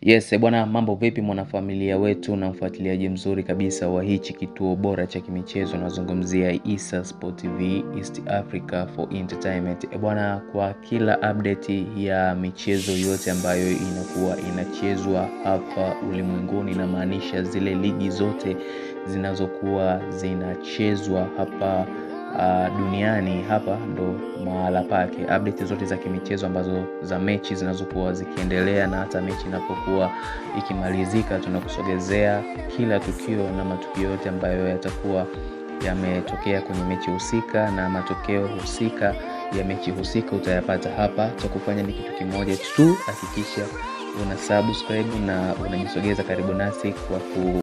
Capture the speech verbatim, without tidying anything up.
Yes, bwana, mambo vipi mwanafamilia wetu na mfuatiliaji mzuri kabisa wa hichi kituo bora cha kimichezo. Nazungumzia Issa Sport T V, East Africa for Entertainment. E bwana, kwa kila update ya michezo yote ambayo inakuwa inachezwa hapa ulimwenguni, na maanisha zile ligi zote zinazokuwa zinachezwa hapa Uh, duniani, hapa ndo mahala pake. Update zote za kimichezo ambazo za mechi zinazokuwa zikiendelea, na hata mechi inapokuwa ikimalizika, tunakusogezea kila tukio na matukio yote ambayo yatakuwa yametokea kwenye mechi husika, na matokeo husika ya mechi husika utayapata hapa. Cha kufanya ni kitu kimoja tu, hakikisha una subscribe na unajisogeza karibu nasi kwa ku